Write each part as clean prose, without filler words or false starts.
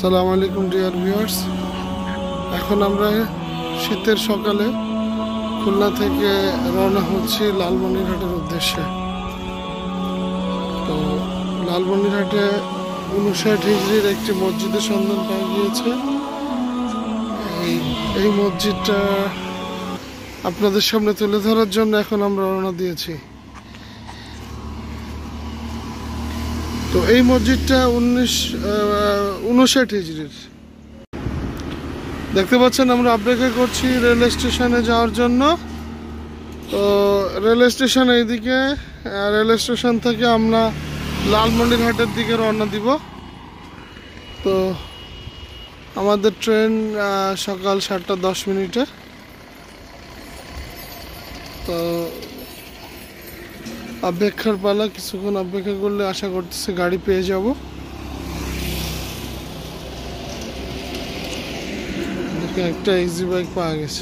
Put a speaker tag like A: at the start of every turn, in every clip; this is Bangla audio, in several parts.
A: আসসালামু আলাইকুম ডিয়ার ভিউয়ার্স। এখন আমরা শীতের সকালে খুলনা থেকে রওনা হচ্ছি লালমনিরহাটের উদ্দেশ্যে। তো লালমনিরহাটে 59 হিজরির একটি মসজিদের সন্ধান পাওয়া গিয়েছে। এই মসজিদটা আপনাদের সামনে তুলে ধরার জন্য এখন আমরা রওনা দিয়েছি। তো এই মসজিদটা 59 হিজরির। দেখতে পাচ্ছেন আমরা অপেক্ষা করছি রেল স্টেশনে যাওয়ার জন্য। তো রেল স্টেশন এইদিকে, রেল স্টেশন থেকে আমরা লালমনিরহাটের দিকে রওনা দিব। তো আমাদের ট্রেন সকাল 7:10। তো অপেক্ষার পালা, কিছুক্ষণ অপেক্ষা করলে আশা করতেছি গাড়ি পেয়ে যাব। একটা ইজি বাইক পাওয়া গেছে,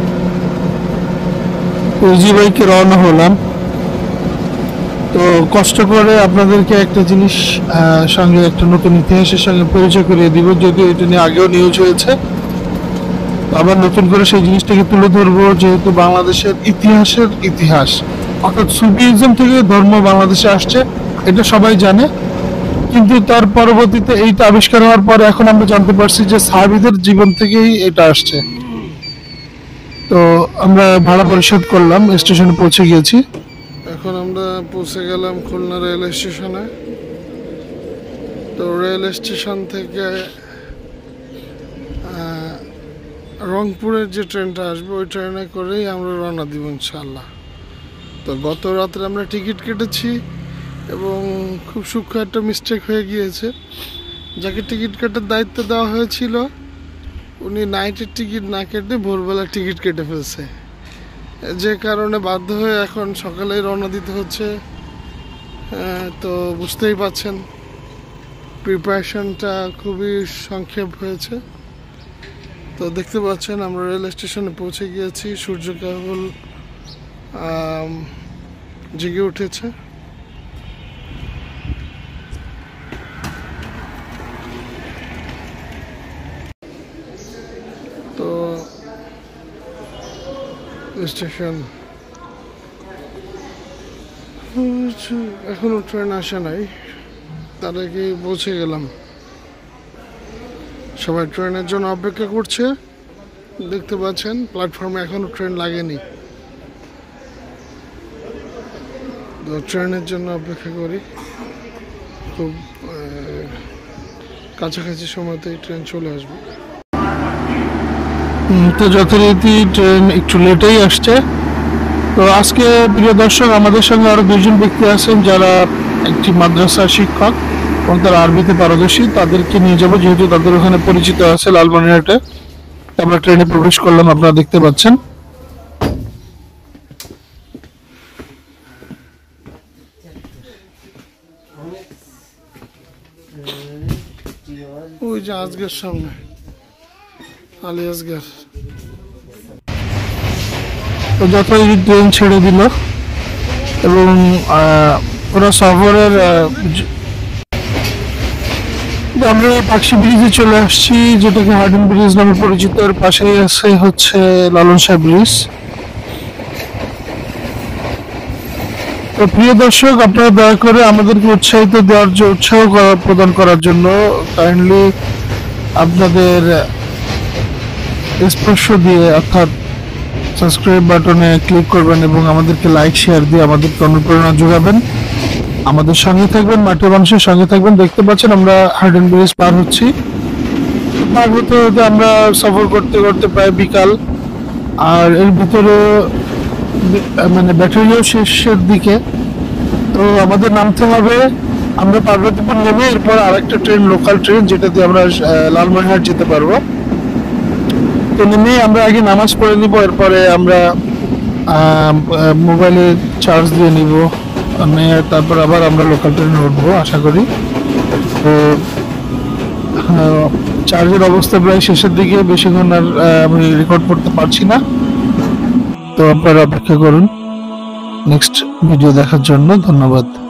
A: ইজি বাইকে রওনা হলাম। তো কষ্ট করে আপনাদেরকে একটা জিনিস সঙ্গে, একটা নতুন ইতিহাসের সঙ্গে পরিচয় করিয়ে দিব, যদিও এটা নিয়ে আগেও নিউজ হয়েছে। আবার নতুন করে সেই জিনিসটাকে তুলে ধরবো, যেহেতু বাংলাদেশের ইতিহাস অর্থাৎ সুফিজম থেকে ধর্ম বাংলাদেশে আসছে, এটা সবাই জানে। কিন্তু তার পরবর্তীতে এইটা আবিষ্কার হওয়ার পরে এখন আমরা জানতে পারছি যে সাহাবীদের জীবন থেকেই এটা আসছে। তো আমরা ভাড়া পরিশোধ করলাম, স্টেশনে পৌঁছে গিয়েছি। এখন আমরা পৌঁছে গেলাম খুলনা রেল স্টেশনে। তো রেল স্টেশন থেকে রংপুরের যে ট্রেনটা আসবে ওই ট্রেনে করেই আমরা রওনা দিব ইনশাআল্লাহ। তো গত রাত্রে আমরা টিকিট কেটেছি এবং খুব সূক্ষ্ম একটা মিস্টেক হয়ে গিয়েছে। যাকে টিকিট কাটার দায়িত্ব দেওয়া হয়েছিল উনি নাইটের টিকিট না কেটে ভোরবেলা টিকিট কেটে ফেলছে, যে কারণে বাধ্য হয়ে এখন সকালেই রওনা দিতে হচ্ছে। তো বুঝতেই পাচ্ছেন প্রিপারেশনটা খুবই সংক্ষেপ হয়েছে। তো দেখতে পাচ্ছেন আমরা রেল স্টেশনে পৌঁছে গিয়েছি। সূর্য কেবল জেগে উঠেছে। তো স্টেশন এখনো ট্রেন আসে নাই, তার আগে পৌঁছে গেলাম। সবাই ট্রেনের জন্য অপেক্ষা করছে। দেখতে পাচ্ছেন প্ল্যাটফর্মে এখনো ট্রেন লাগেনি। তো ট্রেনের জন্য অপেক্ষা করি, খুব কাছাকাছি সময়তেই ট্রেন চলে আসবে। তো যথারীতি ট্রেন একটু লেটেই আসছে। তো আজকে প্রিয় দর্শক, আমাদের সঙ্গে আরো দুজন ব্যক্তি আছেন যারা একটি মাদ্রাসার শিক্ষক এবং তারা আরবিতে পারদর্শী। তাদেরকে নিয়ে যাবো, যেহেতু তাদের ওখানে পরিচিত আছে লালমনিরহাটে। আমরা ট্রেনে প্রবেশ করলাম, আপনারা দেখতে পাচ্ছেন। ওই যে আজকের সামনে আলী আসগর। তো যথারীতি ট্রেন ছেড়ে দিল এবং ওরা সফরের আমরা পাকশি ব্রিজে চলে আসছি, যেটাকে হার্ডিন ব্রিজ নামে পরিচিত। এর পাশে আছে হচ্ছে লালন শাহ ব্রিজ। তো প্রিয় দর্শক, আপনারা দয়া করে আমাদেরকে উৎসাহ প্রদান করার জন্য কাইন্ডলি আপনাদের স্পর্শ দিয়ে অর্থাৎ সাবস্ক্রাইব বাটনে ক্লিক করবেন এবং আমাদেরকে লাইক শেয়ার দিয়ে আমাদেরকে অনুপ্রেরণা যোগাবেন। আমাদের সঙ্গে থাকবেন, মাটির মানুষের সঙ্গে থাকবেন। দেখতে পাচ্ছেন আমরা হার্ডিন ব্রিজ পার হচ্ছি। পার হতে হতে আমরা সফর করতে করতে প্রায় বিকাল, আর এর ভিতরে মানে ব্যাটারিও শেষের দিকে। তো আমাদের নামতে হবে, আমরা পার্বতীপুর নেমে এরপর আরেকটা ট্রেন, লোকাল ট্রেন, যেটা দিয়ে আমরা লালমনিরহাট যেতে পারবো। তো নেমে আমরা আগে নামাজ পড়ে নিব, এরপরে আমরা মোবাইলে চার্জ দিয়ে নিব, তারপর আবার আমরা লোকাল ট্রেনে উঠবো আশা করি। তো চার্জের অবস্থা প্রায় শেষের দিকে, বেশিক্ষণ আর আমি রেকর্ড করতে পারছি না। তো আপনারা অপেক্ষা করুন নেক্সট ভিডিও দেখার জন্য। ধন্যবাদ।